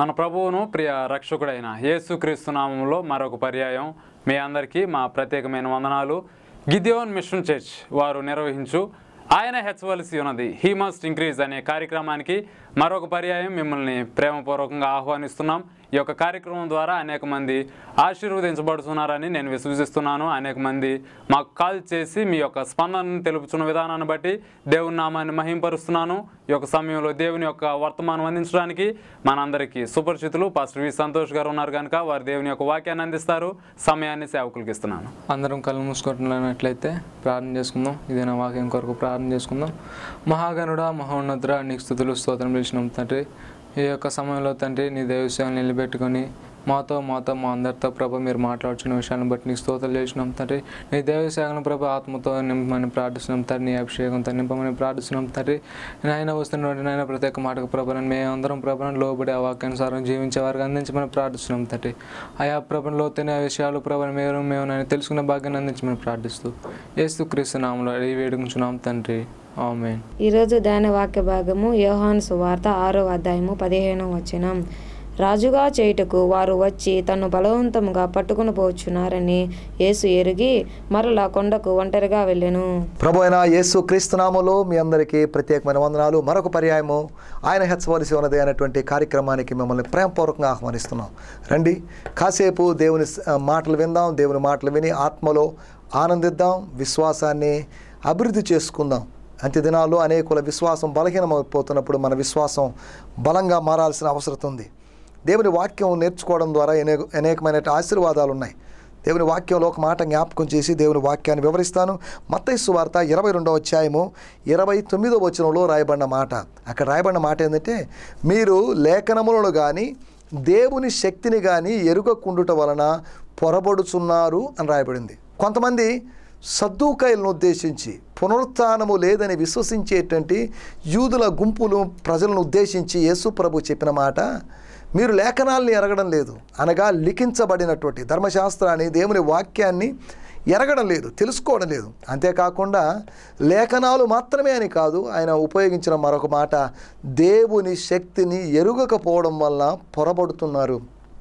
మన ప్రభువును ప్రియ రక్షకుడైన యేసుక్రీస్తు నామములో మరొక పర్యాయం మీ అందరికీ మా ప్రత్యేకమైన వందనాలు. గిద్యోన్ మిషన్ చర్చ్ వారు నిర్వహించు ఆయన హెచ్చవలసి ఉన్నది, హీ మస్ట్ ఇంక్రీజ్ అనే కార్యక్రమానికి మరొక పర్యాయం మిమ్మల్ని ప్రేమపూర్వకంగా ఆహ్వానిస్తున్నాం. ఈ యొక్క కార్యక్రమం ద్వారా అనేక మంది ఆశీర్వదించబడుతున్నారని నేను విశ్వసిస్తున్నాను. అనేక మంది మాకు కాల్ చేసి మీ యొక్క స్పందనను తెలుపుతున్న విధానాన్ని బట్టి దేవుని నామాన్ని మహింపరుస్తున్నాను. ఈ యొక్క సమయంలో దేవుని యొక్క వర్తమానం అందించడానికి మనందరికీ సుపరిచితులు పాస్టర్ వి సంతోష్ గారు ఉన్నారు కనుక వారు దేవుని యొక్క వాక్యాన్ని అందిస్తారు. సమయాన్ని సేవకులకు ఇస్తున్నాను. అందరం కళ్ళు మూసుకుంటున్నట్లయితే ప్రార్థన చేసుకుందాం. ఇదే నా వాక్యం కొరకు ప్రార్థన చేసుకుందాం. మహాగణుడా, మహోన్నతుడా, నీకు స్తుతులు స్తోత్రం చేసినాం తండ్రి. ఈ యొక్క సమయంలో తండ్రి నీ దైవసేవలను నిలబెట్టుకొని మాతో మా అందరితో ప్రభ మీరు మాట్లాడుచున్న విషయాన్ని బట్టి నీకు స్తోత్రాలు చేసినాం తండ్రి. నీ దైవసేవలను ప్రభ ఆత్మతో నింపమని ప్రార్థిస్తున్నాం తండ్రి. నీ అభిషేకంతో నింపమని ప్రార్థిస్తున్నాం తండ్రి. నాయన వస్తున్నటువంటి నాయన ప్రత్యేక మాటకు ప్రభను మేమందరం ప్రభను లోబడి ఆ వాక్యానుసారం జీవించే వారికి అందించమని ప్రార్థిస్తున్నాం తండ్రి. ఆయా ప్రభలో తినే విషయాలు ప్రభను మేము నాయన తెలుసుకున్న భాగ్యాన్ని అందించమని ప్రార్థిస్తూ యేసుక్రీస్తు నామములో అడిగి వేడుకుంటున్నాం తండ్రి. ఆమేన్. ఈరోజు ధ్యాన వాక్య భాగము యోహాను సువార్త 6వ అధ్యాయము 15వ వచనం. రాజుగా చేయుటకు వారు వచ్చి తన్ను బలవంతముగా పట్టుకుని పోచున్నారని యేసు ఎరిగి మరలా కొండకు ఒంటరిగా వెళ్ళెను. ప్రభు అయిన యేసు క్రీస్తు నామములో మీ అందరికీ ప్రత్యేకమైన వందనాలు. మరొక పర్యాయము ఆయన హెచ్చవలసి ఉన్నది అనేటువంటి కార్యక్రమానికి మిమ్మల్ని ప్రేమపూర్వకంగా ఆహ్వానిస్తున్నాం. రండి, కాసేపు దేవుని మాటలు విందాం. దేవుని మాటలు విని ఆత్మలో ఆనందిద్దాం, విశ్వాసాన్ని అభివృద్ధి చేసుకుందాం. అంత్య దినాల్లో అనేకుల విశ్వాసం బలహీనమైపోతున్నప్పుడు మన విశ్వాసం బలంగా మారాల్సిన అవసరం ఉంది. దేవుని వాక్యం నేర్చుకోవడం ద్వారా అనేకమైన ఆశీర్వాదాలు ఉన్నాయి. దేవుని వాక్యంలో ఒక మాట జ్ఞాపకం చేసి దేవుని వాక్యాన్ని వివరిస్తాను. మత్తయి సువార్త 22వ అధ్యాయము 29వ వచనంలో రాయబడిన మాట. అక్కడ రాయబడిన మాట ఏంటంటే, మీరు లేఖనములను కానీ దేవుని శక్తిని కానీ ఎరుగకుండుట వలన పొరబడుచున్నారు అని రాయబడింది. కొంతమంది సద్దూకైలను ఉద్దేశించి పునరుత్థానము లేదని విశ్వసించేటువంటి యూదుల గుంపులు ప్రజలను ఉద్దేశించి యేసు ప్రభు చెప్పిన మాట, మీరు లేఖనాల్ని ఎరగడం లేదు అనగా లిఖించబడినటువంటి ధర్మశాస్త్రాన్ని దేవుని వాక్యాన్ని ఎరగడం లేదు, తెలుసుకోవడం లేదు. అంతేకాకుండా లేఖనాలు మాత్రమే అని కాదు, ఆయన ఉపయోగించిన మరొక మాట, దేవుని శక్తిని ఎరుగకపోవడం వల్ల పొరబడుతున్నారు.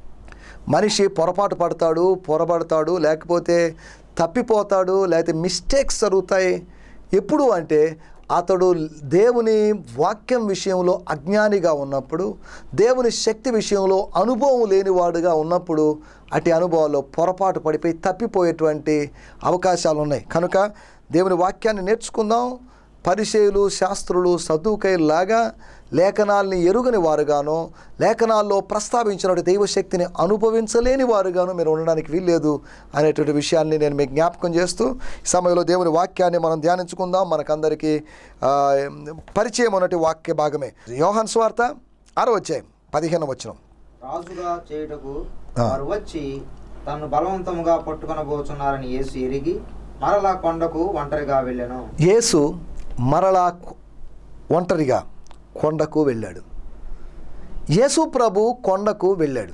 మనిషి పొరపాటు పొరబడతాడు, లేకపోతే తప్పిపోతాడు, లేకపోతే మిస్టేక్స్ జరుగుతాయి. ఎప్పుడు అంటే అతడు దేవుని వాక్యం విషయంలో అజ్ఞానిగా ఉన్నప్పుడు, దేవుని శక్తి విషయంలో అనుభవం లేనివాడుగా ఉన్నప్పుడు అటు అనుభవాల్లో పొరపాటు పడిపోయి తప్పిపోయేటువంటి అవకాశాలు ఉన్నాయి. కనుక దేవుని వాక్యాన్ని నేర్చుకుందాం. పరిసయ్యులు, శాస్త్రులు, సద్దూకయ్యులాగా లేఖనాల్ని ఎరుగని వారుగానో, లేఖనాల్లో ప్రస్తావించినటువంటి దైవశక్తిని అనుభవించలేని వారుగాను మీరు ఉండడానికి వీల్లేదు అనేటువంటి విషయాన్ని నేను మీకు జ్ఞాపకం చేస్తూ ఈ సమయంలో దేవుని వాక్యాన్ని మనం ధ్యానించుకుందాం. మనకందరికీ పరిచయం ఉన్నటువంటి వాక్య భాగమే యోహాను సువార్త 6వ అధ్యాయం 15వ వచనం. రాజుగా చేయుటకు వారు వచ్చి తన్ను బలవంతముగా పట్టుకొనబోచున్నారని యేసు ఎరిగి మరలా కొండకు ఒంటరిగా వెళ్ళెను. యేసు మరలా ఒంటరిగా కొండకు వెళ్ళాడు. యేసు ప్రభు కొండకు వెళ్ళాడు.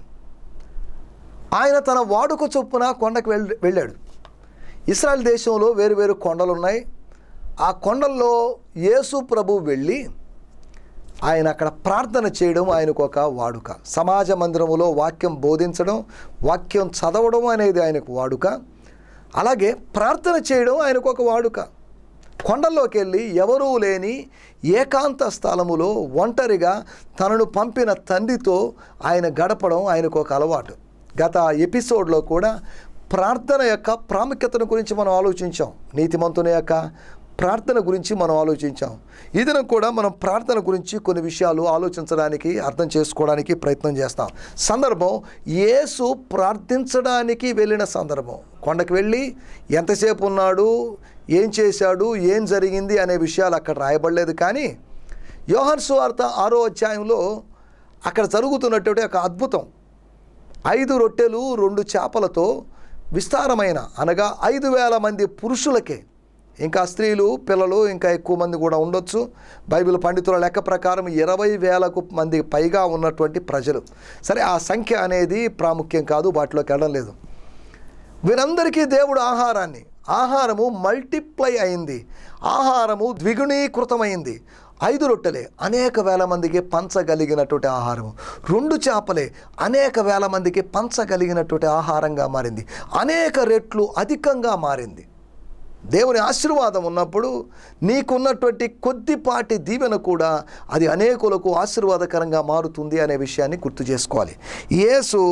ఆయన తన వాడుక చొప్పున కొండకు వెళ్ళాడు. ఇశ్రాయేల్ దేశంలో వేరు కొండలు ఉన్నాయి. ఆ కొండల్లో యేసు ప్రభు వెళ్ళి ఆయన అక్కడ ప్రార్థన చేయడం ఆయనకు ఒక వాడుక. సమాజ మందిరములో వాక్యం బోధించడం, వాక్యం చదవడం అనేది ఆయనకు వాడుక. అలాగే ప్రార్థన చేయడం ఆయనకు ఒక వాడుక. కొండల్లోకి వెళ్ళి ఎవరూ లేని ఏకాంత స్థలములో ఒంటరిగా తనను పంపిన తండ్రితో ఆయన గడపడం ఆయనకు ఒక అలవాటు. గత ఎపిసోడ్లో కూడా ప్రార్థన యొక్క ప్రాముఖ్యతను గురించి మనం ఆలోచించాం. నీతిమంతుని యొక్క ప్రార్థన గురించి మనం ఆలోచించాం. ఈ దినం కూడా మనం ప్రార్థన గురించి కొన్ని విషయాలు ఆలోచించడానికి, అర్థం చేసుకోవడానికి ప్రయత్నం చేస్తాం. సందర్భం యేసు ప్రార్థించడానికి వెళ్ళిన సందర్భం. కొండకు వెళ్ళి ఎంతసేపు ఉన్నాడు, ఏం చేశాడు, ఏం జరిగింది అనే విషయాలు అక్కడ రాయబడలేదు. కానీ యోహాను సువార్త 6వ అధ్యాయంలో అక్కడ జరుగుతున్నటువంటి ఒక అద్భుతం, 5 రొట్టెలు 2 చేపలతో విస్తారమైన అనగా 5,000 మంది పురుషులకే, ఇంకా స్త్రీలు, పిల్లలు ఇంకా ఎక్కువ మంది కూడా ఉండొచ్చు. బైబిల్ పండితుల లెక్క ప్రకారం 20,000 మంది పైగా ఉన్నటువంటి ప్రజలు. సరే, ఆ సంఖ్య అనేది ప్రాముఖ్యం కాదు, వాటిలోకి వెళ్ళడం లేదు. వీరందరికీ దేవుడు ఆహారాన్ని ఆహారము మల్టిప్లై అయింది, ఆహారము ద్విగుణీకృతమైంది. 5 రొట్టెలే అనేక వేల మందికి పంచగలిగినటువంటి ఆహారము, 2 చేపలే అనేక వేల మందికి పంచగలిగినటువంటి ఆహారంగా మారింది, అనేక రెట్లు అధికంగా మారింది. దేవుని ఆశీర్వాదం ఉన్నప్పుడు నీకున్నటువంటి కొద్దిపాటి దీవెన కూడా అది అనేకులకు ఆశీర్వాదకరంగా మారుతుంది అనే విషయాన్ని గుర్తు చేసుకోవాలి. యేసు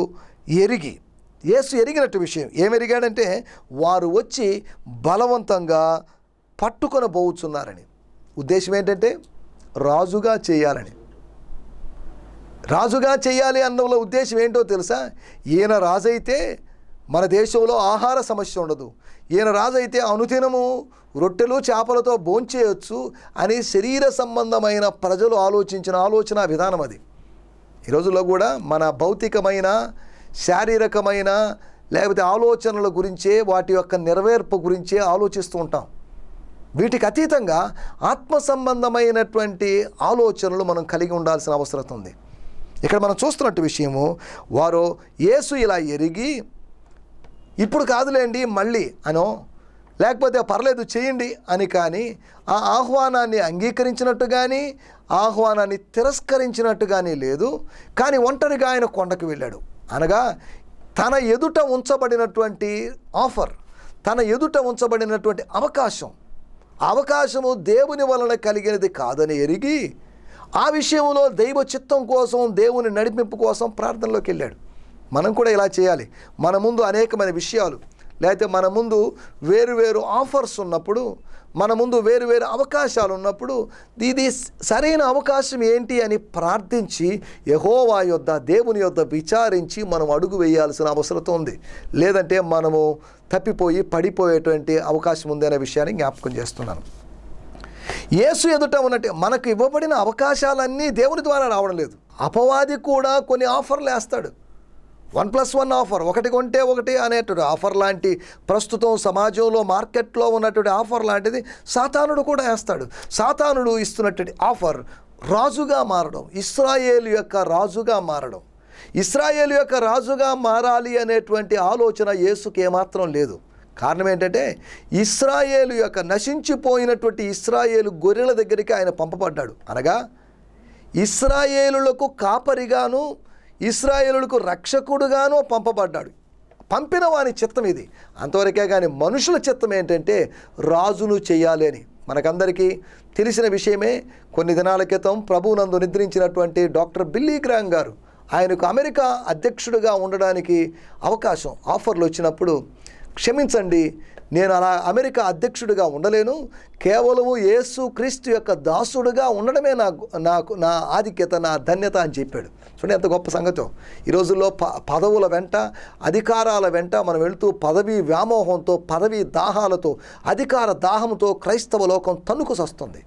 ఎరిగినట్టు విషయం ఏమెరిగాడంటే వారు వచ్చి బలవంతంగా పట్టుకొని పోవచ్చున్నారని. ఉద్దేశం ఏంటంటే రాజుగా చేయాలని. రాజుగా చేయాలి అన్న ఉద్దేశం ఏంటో తెలుసా? ఈయన రాజైతే మన దేశంలో ఆహార సమస్య ఉండదు, ఈయన రాజైతే అనుదినము రొట్టెలు చేపలతో భోంచేయొచ్చు అని శరీర సంబంధమైన ప్రజలు ఆలోచించిన ఆలోచన విధానం అది. ఈ రోజుల్లో కూడా మన భౌతికమైన శారీరకమైన లేకపోతే ఆలోచనల గురించే, వాటి యొక్క నెరవేర్పు గురించే ఆలోచిస్తూ ఉంటాం. వీటికి అతీతంగా ఆత్మ సంబంధమైనటువంటి ఆలోచనలు మనం కలిగి ఉండాల్సిన అవసరం ఉంది. ఇక్కడ మనం చూస్తున్నట్టు విషయము, వారు యేసు ఇలా ఎరిగి ఇప్పుడు కాదులేండి మళ్ళీ అనో, లేకపోతే పర్లేదు చేయండి అని కానీ ఆ ఆహ్వానాన్ని అంగీకరించినట్టు కానీ ఆహ్వానాన్ని తిరస్కరించినట్టు కానీ లేదు. కానీ ఒంటరిగా ఆయన కొండకు వెళ్ళాడు. అనగా తన ఎదుట ఉంచబడినటువంటి ఆఫర్, తన ఎదుట ఉంచబడినటువంటి అవకాశము దేవుని వలన కలిగినది కాదని ఎరిగి ఆ విషయంలో దైవ చిత్తం కోసం, దేవుని నడిపింపు కోసం ప్రార్థనలోకి వెళ్ళాడు. మనం కూడా ఇలా చేయాలి. మన ముందు అనేకమైన విషయాలు, లేకపోతే మన ముందు వేరు ఆఫర్స్ ఉన్నప్పుడు, మన ముందు వేరు అవకాశాలు ఉన్నప్పుడు ఇది సరైన అవకాశం ఏంటి అని ప్రార్థించి యెహోవా యొద్ద, దేవుని యొద్ద విచారించి మనం అడుగు వేయాల్సిన అవసరం ఉంది. లేదంటే మనము తప్పిపోయి పడిపోయేటువంటి అవకాశం ఉంది అనే విషయాన్ని జ్ఞాపకం చేస్తున్నాను. యేసు ఎదుట ఉన్నట్టు మనకు ఇవ్వబడిన అవకాశాలన్నీ దేవుని ద్వారా రావడం లేదు. అపవాది కూడా కొన్ని ఆఫర్లు వేస్తాడు. 1+1 ఆఫర్, 1 కొంటే 1 అనేటువంటి ఆఫర్ లాంటి ప్రస్తుతం సమాజంలో మార్కెట్లో ఉన్నటువంటి ఆఫర్ లాంటిది సాతానుడు కూడా వేస్తాడు. సాతానుడు ఇస్తున్నటువంటి ఆఫర్ రాజుగా మారడం, ఇశ్రాయేలు యొక్క రాజుగా మారడం. ఇశ్రాయేలు యొక్క రాజుగా మారాలి అనేటువంటి ఆలోచన యేసుకి ఏమాత్రం లేదు. కారణం ఏంటంటే ఇశ్రాయేలు యొక్క నశించిపోయినటువంటి ఇశ్రాయేలు గొర్రెల దగ్గరికి ఆయన పంపబడ్డాడు. అనగా ఇశ్రాయేలులకు కాపరిగాను ఇశ్రాయేలులకు రక్షకుడుగాను పంపబడ్డాడు. పంపిన వాని చిత్తం ఇది. అంతవరకే కానీ మనుషుల చిత్తం ఏంటంటే రాజును చేయాలి అని. మనకందరికీ తెలిసిన విషయమే. కొన్ని దినాల క్రితం ప్రభువునందు నిద్రించినటువంటి డాక్టర్ బిల్లీ గ్రామ్ గారు, ఆయనకు అమెరికా అధ్యక్షుడిగా ఉండడానికి ఆఫర్లు వచ్చినప్పుడు, క్షమించండి నేను అలా అమెరికా అధ్యక్షుడిగా ఉండలేను, కేవలము యేసు క్రీస్తు యొక్క దాసుడుగా ఉండడమే నా ఆధిక్యత, నా ధన్యత అని చెప్పాడు. చూడండి ఎంత గొప్ప సంగతో. ఈ రోజుల్లో పదవుల వెంట, అధికారాల వెంట మనం వెళుతూ పదవీ వ్యామోహంతో, పదవీ దాహాలతో, అధికార దాహంతో క్రైస్తవ లోకం తన్నుకుసొస్తుంది.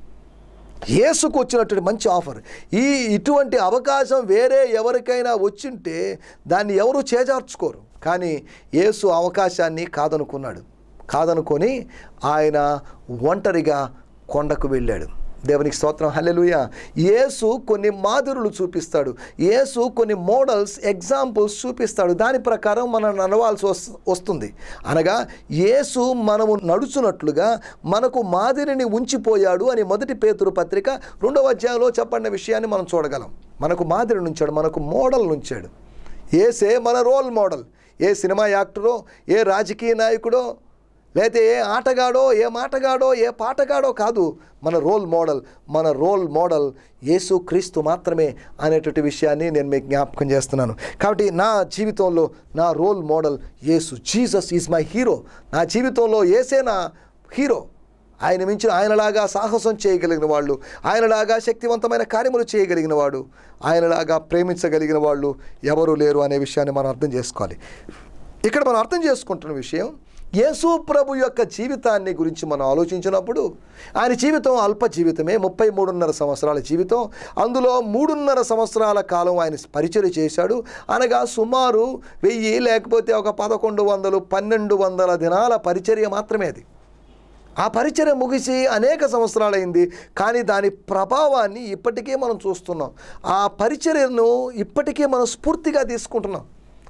యేసుకు వచ్చినటువంటి మంచి ఆఫర్. ఇటువంటి అవకాశం వేరే ఎవరికైనా వచ్చింటే దాన్ని ఎవరు చేజార్చుకోరు. కానీ యేసు అవకాశాన్ని కాదనుకొని ఆయన ఒంటరిగా కొండకు వెళ్ళాడు. దేవునికి స్తోత్రం, హల్లెలూయా. యేసు కొన్ని మాదిరులు చూపిస్తాడు, యేసు కొన్ని మోడల్స్, ఎగ్జాంపుల్స్ చూపిస్తాడు. దాని ప్రకారం మనం నడవాల్సి వస్తుంది. అనగా యేసు మనము నడుచున్నట్లుగా మనకు మాదిరిని ఉంచిపోయాడు అని 1 పేతురు పత్రిక 2వ అధ్యాయంలో చెప్పబడిన విషయాన్ని మనం చూడగలం. మనకు మాదిరిని ఉంచాడు, మనకు మోడల్ ఉంచాడు. యేసే మన రోల్ మోడల్. ఏ సినిమా యాక్టరో, ఏ రాజకీయ నాయకుడో, లేకపోతే ఏ ఆటగాడో, ఏ మాటగాడో, ఏ పాటగాడో కాదు మన రోల్ మోడల్ యేసు క్రీస్తు మాత్రమే అనేటువంటి విషయాన్ని నేను మీకు జ్ఞాపకం చేస్తున్నాను. కాబట్టి నా జీవితంలో నా రోల్ మోడల్ యేసు. Jesus is my hero. నా జీవితంలో యేసే నా హీరో. ఆయన మించిన ఆయనలాగా సాహసం చేయగలిగిన వాళ్ళు, ఆయనలాగా శక్తివంతమైన కార్యములు చేయగలిగిన వాడు, ఆయనలాగా ప్రేమించగలిగిన వాళ్ళు ఎవరూ లేరు అనే విషయాన్ని మనం అర్థం చేసుకోవాలి. ఇక్కడ మనం అర్థం చేసుకుంటున్న విషయం, యేసు ప్రభు యొక్క జీవితాన్ని గురించి మనం ఆలోచించినప్పుడు ఆయన జీవితం అల్ప జీవితమే, 33.5 సంవత్సరాల జీవితం. అందులో 3.5 సంవత్సరాల కాలం ఆయన పరిచర్య చేశాడు. అనగా సుమారు 1000 లేకపోతే ఒక 1100, 1200 దినాల పరిచర్య మాత్రమే అది. ఆ పరిచర్య ముగిసి అనేక సంవత్సరాలైంది. కానీ దాని ప్రభావాన్ని ఇప్పటికీ మనం చూస్తున్నాం. ఆ పరిచర్యను ఇప్పటికీ మనం స్ఫూర్తిగా తీసుకుంటున్నాం.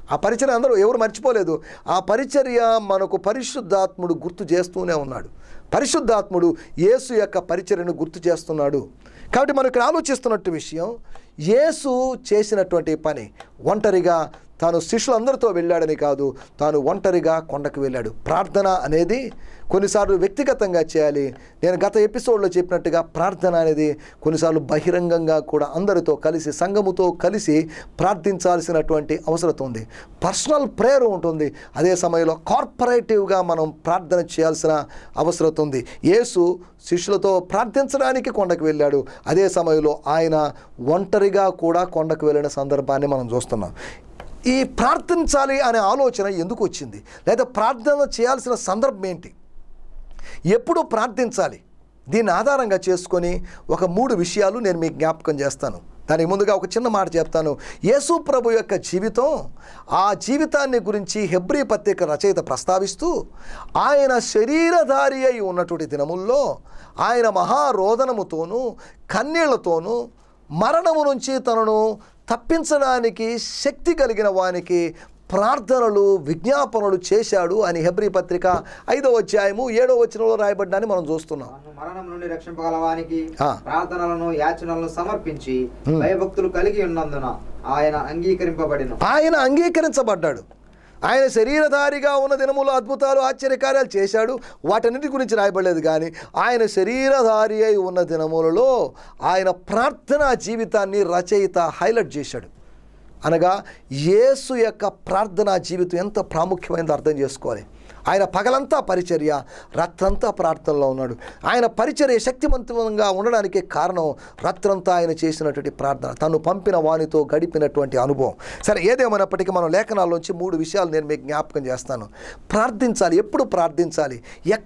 ఆ పరిచర్య అందరూ ఎవరు మర్చిపోలేదు. ఆ పరిచర్య మనకు పరిశుద్ధాత్ముడు గుర్తు చేస్తూనే ఉన్నాడు. పరిశుద్ధాత్ముడు యేసు యొక్క పరిచర్యను గుర్తు చేస్తున్నాడు. కాబట్టి మనం ఇక్కడ ఆలోచిస్తున్నట్టు విషయం, యేసు చేసినటువంటి పని ఒంటరిగా తాను శిష్యులందరితో వెళ్ళాడని కాదు, తాను ఒంటరిగా కొండకు వెళ్ళాడు. ప్రార్థన అనేది కొన్నిసార్లు వ్యక్తిగతంగా చేయాలి. నేను గత ఎపిసోడ్లో చెప్పినట్టుగా ప్రార్థన అనేది కొన్నిసార్లు బహిరంగంగా కూడా అందరితో కలిసి, సంఘముతో కలిసి ప్రార్థించాల్సినటువంటి అవసరం ఉంది. పర్సనల్ ప్రేయర్ ఉంటుంది. అదే సమయంలో కార్పొరేటివ్గా మనం ప్రార్థన చేయాల్సిన అవసరం ఉంది. యేసు శిష్యులతో ప్రార్థించడానికి కొండకు వెళ్ళాడు. అదే సమయంలో ఆయన ఒంటరిగా కూడా కొండకు వెళ్ళిన సందర్భాన్ని మనం చూస్తున్నాం. ఈ ప్రార్థించాలి అనే ఆలోచన ఎందుకు వచ్చింది, లేదా ప్రార్థన చేయాల్సిన సందర్భం ఏంటి, ఎప్పుడు ప్రార్థించాలి, దీన్ని ఆధారంగా చేసుకొని ఒక 3 విషయాలు నేను మీకు జ్ఞాపకం చేస్తాను. దానికి ముందుగా ఒక చిన్న మాట చెప్తాను. యేసు ప్రభు యొక్క జీవితం, ఆ జీవితాన్ని గురించి హెబ్రీ పత్రిక రచయిత ప్రస్తావిస్తూ, ఆయన శరీరధారి అయి ఉన్నటువంటి దినముల్లో ఆయన మహారోదనముతోనూ కన్నీళ్లతోనూ మరణము నుంచి తనను తప్పించడానికి శక్తి కలిగిన వానికి ప్రార్థనలు, విజ్ఞాపనలు చేశాడు అని హెబ్రీ పత్రిక 5వ అధ్యాయము 7వ వచనంలో రాయబడ్డాన్ని మనం చూస్తున్నాం. మరణం నుండి రక్షింపగలవానికి ప్రార్థనలను, యాచనలను సమర్పించి భయభక్తులు కలిగి ఉన్నందున ఆయన అంగీకరించబడ్డాడు. ఆయన శరీరధారిగా ఉన్న దినములో అద్భుతాలు, ఆశ్చర్యకార్యాలు చేశాడు. వాటన్నిటి గురించి రాయబడలేదు. కానీ ఆయన శరీరధారి అయి ఉన్న దినములలో ఆయన ప్రార్థనా జీవితాన్ని రచయిత హైలైట్ చేశాడు. అనగా యేసు యొక్క ప్రార్థనా జీవితం ఎంత ప్రాముఖ్యమైనదో అర్థం చేసుకోవాలి. ఆయన పగలంతా పరిచర్య, రాత్రంతా ప్రార్థనలో ఉన్నాడు. ఆయన పరిచర్య శక్తివంతంగా ఉండడానికి కారణం రాత్రంతా ఆయన చేసినటువంటి ప్రార్థన, తను పంపిన వానితో గడిపినటువంటి అనుభవం. సరే, ఏదేమైనప్పటికీ మనం లేఖనాల్లోంచి 3 విషయాలు నేను మీకు జ్ఞాపకం చేస్తాను. ప్రార్థించాలి, ఎప్పుడు ప్రార్థించాలి,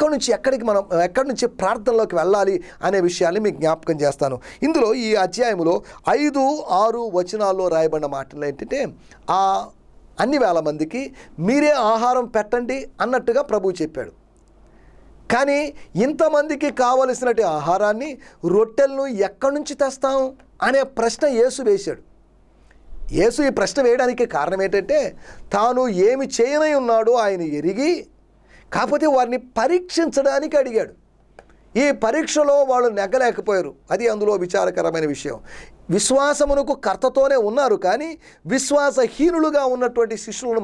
ఎక్కడి నుంచి ప్రార్థనలోకి వెళ్ళాలి అనే విషయాన్ని మీకు జ్ఞాపకం చేస్తాను. ఇందులో ఈ అధ్యాయంలో 5, 6 వచనాల్లో రాయబడిన మాటలు ఏంటంటే, అన్ని వేల మందికి మీరే ఆహారం పెట్టండి అన్నట్టుగా ప్రభువు చెప్పాడు. కానీ ఇంతమందికి కావలసినటువంటి ఆహారాన్ని, రొట్టెలను ఎక్కడి నుంచి తెస్తాం అనే ప్రశ్న యేసు వేశాడు. యేసు ఈ ప్రశ్న వేయడానికి కారణం ఏంటంటే, తాను ఏమి చేయనై ఉన్నాడో ఆయన ఎరిగి, కాకపోతే వారిని పరీక్షించడానికి అడిగాడు. ఈ పరీక్షలో వాళ్ళు నెగ్గలేకపోయారు. అది అందులో విచారకరమైన విషయం. విశ్వాసమునకు కర్తతోనే ఉన్నారు, కానీ విశ్వాసహీనులుగా ఉన్నటువంటి శిష్యులను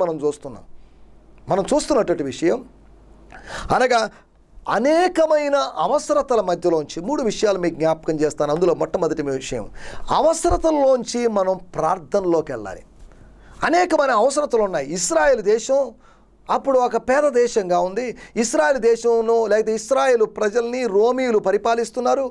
మనం చూస్తున్నటువంటి విషయం అనగా అనేకమైన అవసరతల మధ్యలోంచి 3 విషయాలు మీకు జ్ఞాపకం చేస్తాను. అందులో మొట్టమొదటి విషయం, అవసరతల్లోంచి మనం ప్రార్థనలోకి వెళ్ళాలి. అనేకమైన అవసరతలు ఉన్నాయి. ఇశ్రాయేలు దేశం అప్పుడు ఒక పేద దేశంగా ఉంది. ఇశ్రాయేలు దేశంలో, లేకపోతే ఇశ్రాయేలు ప్రజల్ని రోమీయులు పరిపాలిస్తున్నారు.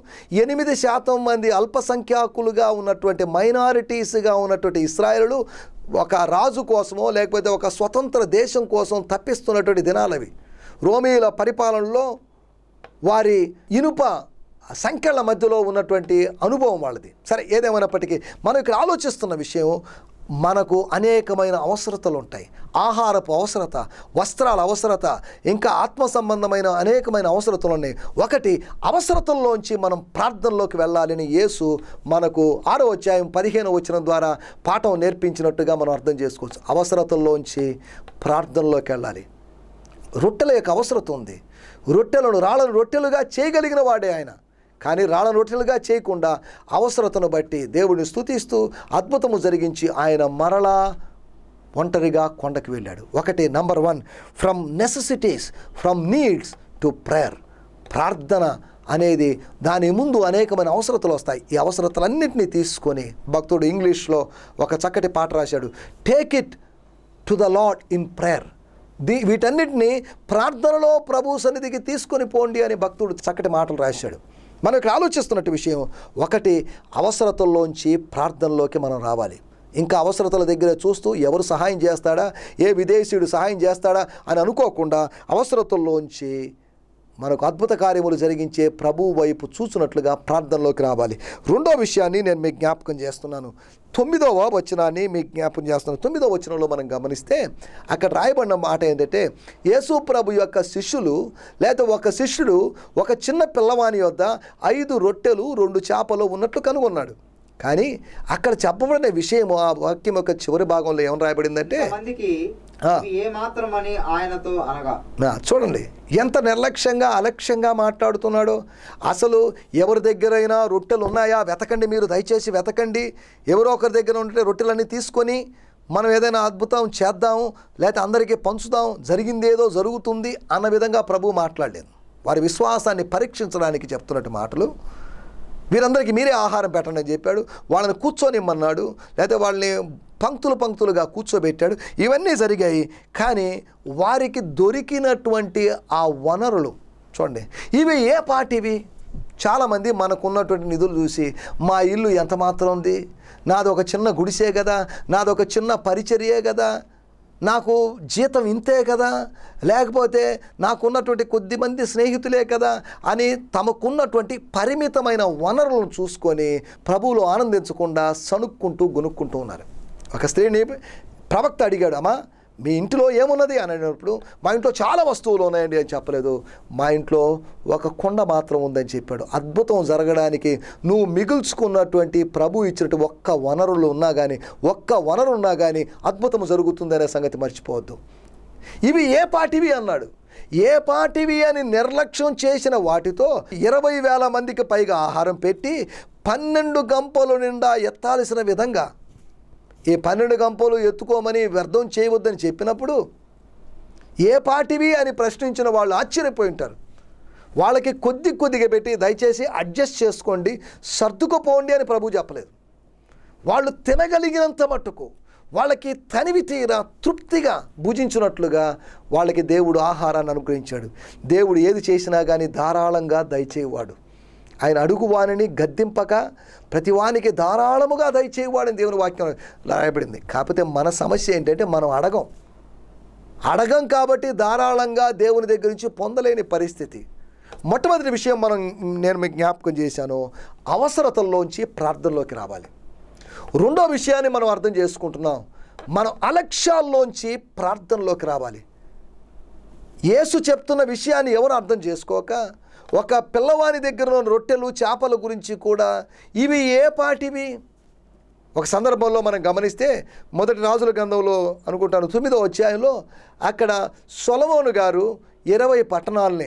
8% మంది అల్పసంఖ్యాకులుగా ఉన్నటువంటి, మైనారిటీస్గా ఉన్నటువంటి ఇశ్రాయేలు ఒక రాజు కోసమో లేకపోతే ఒక స్వతంత్ర దేశం కోసం తప్పిస్తున్నటువంటి దినాలవి. రోమీయుల పరిపాలనలో వారి ఇనుప సంఖ్యల మధ్యలో ఉన్నటువంటి అనుభవం వాళ్ళది. సరే, ఏదేమైనప్పటికీ మనం ఇక్కడ ఆలోచిస్తున్న విషయం, మనకు అనేకమైన అవసరతలు ఉంటాయి. ఆహారపు అవసరత, వస్త్రాల అవసరత, ఇంకా ఆత్మ సంబంధమైన అనేకమైన అవసరతలు ఉన్నాయి. ఒకటి, అవసరతల్లోంచి మనం ప్రార్థనలోకి వెళ్ళాలని యేసు మనకు 6వ అధ్యాయం 15వ వచనం ద్వారా పాఠం నేర్పించినట్టుగా మనం అర్థం చేసుకోవచ్చు. అవసరతల్లోంచి ప్రార్థనలోకి వెళ్ళాలి. రొట్టెల యొక్క అవసరత ఉంది. రాళ్ళను రొట్టెలుగా చేయగలిగిన వాడే ఆయన. కానీ రాళ్ళను రొట్టెలుగా చేయకుండా అవసరతను బట్టి దేవుడిని స్తుతిస్తూ అద్భుతము జరిగించి ఆయన మరలా ఒంటరిగా కొండకు వెళ్ళాడు. ఒకటి, number 1, from necessities, from needs to prayer. ప్రార్థన అనేది దాని ముందు అనేకమైన అవసరతలు వస్తాయి. ఈ అవసరతలన్నింటినీ తీసుకొని భక్తుడు ఇంగ్లీష్లో ఒక చక్కటి పాట రాశాడు, take it to the Lord in prayer. వీటన్నిటినీ ప్రార్థనలో ప్రభు సన్నిధికి తీసుకొని పోండి అని భక్తుడు చక్కటి మాటలు రాశాడు. మనం ఇక్కడ ఆలోచిస్తున్నట్టు విషయం, ఒకటి, అవసరతల్లోంచి ప్రార్థనలోకి మనం రావాలి. ఇంకా అవసరతల దగ్గర చూస్తూ ఎవరు సహాయం చేస్తాడా, ఏ విదేశీయుడు సహాయం చేస్తాడా అని అనుకోకుండా అవసరతల్లోంచి మనకు అద్భుత కార్యములు జరిగించే ప్రభు వైపు చూసినట్లుగా ప్రార్థనలోకి రావాలి. రెండో విషయాన్ని నేను మీకు జ్ఞాపకం చేస్తున్నాను. 9వ వచనాన్ని మీకు జ్ఞాపకం చేస్తున్నాను. 9వ వచనంలో మనం గమనిస్తే అక్కడ రాయబడిన మాట ఏంటంటే, యేసు ప్రభు యొక్క శిష్యులు, లేదా ఒక శిష్యుడు ఒక చిన్న పిల్లవాని వద్ద 5 రొట్టెలు 2 చేపలు ఉన్నట్లు కనుగొన్నాడు. కానీ అక్కడ చెప్పబడిన విషయము ఆ వాక్యం యొక్క చివరి భాగంలో ఏమని రాయబడిందంటే మందికి ఏ మాత్రమని ఆయనతో అనగా చూడండి ఎంత నిర్లక్ష్యంగా అలక్ష్యంగా మాట్లాడుతున్నాడో. అసలు ఎవరి దగ్గరైనా రొట్టెలు ఉన్నాయా వెతకండి, మీరు దయచేసి వెతకండి. ఎవరో ఒకరి దగ్గర ఉంటే రొట్టెలన్నీ తీసుకొని మనం ఏదైనా అద్భుతం చేద్దాము, లేకపోతే అందరికీ పంచుదాం, జరిగిందేదో జరుగుతుంది అన్న విధంగా ప్రభువు మాట్లాడలేదు. వారి విశ్వాసాన్ని పరీక్షించడానికి చెప్తున్నట్టు మాటలు. వీరందరికీ మీరే ఆహారం పెట్టండి అని చెప్పాడు. వాళ్ళని కూర్చోనిమ్మన్నాడు, లేకపోతే వాళ్ళని పంక్తులుగా కూర్చోబెట్టాడు. ఇవన్నీ జరిగాయి. కానీ వారికి దొరికినటువంటి ఆ వనరులు చూడండి, ఇవి ఏ పాటివి? చాలామంది మనకున్నటువంటి నిధులు చూసి మా ఇల్లు ఎంత మాత్రం ఉంది, నాదొక చిన్న గుడిసే కదా, నాదొక చిన్న పరిచర్యే కదా, నాకు జీతం ఇంతే కదా, లేకపోతే నాకున్నటువంటి కొద్దిమంది స్నేహితులే కదా అని తమకున్నటువంటి పరిమితమైన వనరులను చూసుకొని ప్రభువులు ఆనందించకుండా సణుక్కుంటూ గొనుక్కుంటూ ఉన్నారు. ఒక స్త్రీని ప్రవక్త అడిగాడు, అమ్మా మీ ఇంట్లో ఏమున్నది అని అడిగినప్పుడు మా ఇంట్లో చాలా వస్తువులు ఉన్నాయండి అని చెప్పలేదు. మా ఇంట్లో ఒక కొండ మాత్రం ఉందని చెప్పాడు. అద్భుతం జరగడానికి నువ్వు మిగుల్చుకున్నటువంటి ప్రభు ఇచ్చినట్టు ఒక్క వనరులు ఉన్నా కానీ అద్భుతం జరుగుతుందనే సంగతి మర్చిపోవద్దు. ఇవి ఏ పాటివి అన్నాడు. ఏ పాటివి అని నిర్లక్ష్యం చేసిన వాటితో 20,000 మందికి పైగా ఆహారం పెట్టి 12 గంపల నిండా ఎత్తాల్సిన విధంగా ఈ 12 గంపలు ఎత్తుకోమని వ్యర్థం చేయవద్దని చెప్పినప్పుడు ఏ పాటివి అని ప్రశ్నించిన వాళ్ళు ఆశ్చర్యపోయి ఉంటారు. వాళ్ళకి కొద్దిగా పెట్టి దయచేసి అడ్జస్ట్ చేసుకోండి, సర్దుకుపోండి అని ప్రభు చెప్పలేదు. వాళ్ళు తినగలిగినంత మట్టుకు వాళ్ళకి తనివి తీరా తృప్తిగా భుజించినట్లుగా వాళ్ళకి దేవుడు ఆహారాన్ని అనుగ్రహించాడు. దేవుడు ఏది చేసినా కానీ ధారాళంగా దయచేవాడు. ఆయన అడుగువానిని గద్దింపక ప్రతివానికి ధారాళముగా దయచేవాడని దేవుని వాక్యం రాయబడింది. కాకపోతే మన సమస్య ఏంటంటే మనం అడగం కాబట్టి ధారాళంగా దేవుని దగ్గర నుంచి పొందలేని పరిస్థితి. మొట్టమొదటి విషయం నేను మీకు జ్ఞాపకం చేశాను, అవసరతల్లోంచి ప్రార్థనలోకి రావాలి. రెండో విషయాన్ని మనం అర్థం చేసుకుంటున్నాం, మనం అలక్ష్యాల్లోంచి ప్రార్థనలోకి రావాలి. యేసు చెప్తున్న విషయాన్ని ఎవరు అర్థం చేసుకోక ఒక పిల్లవాని దగ్గర రొట్టెలు చేపల గురించి కూడా ఇవి ఏ పాటివి? ఒక సందర్భంలో మనం గమనిస్తే మొదటి రాజుల గ్రంథంలో అనుకుంటాను 9వ అధ్యాయంలో అక్కడ సొలొమోను గారు 20 పట్టణాలని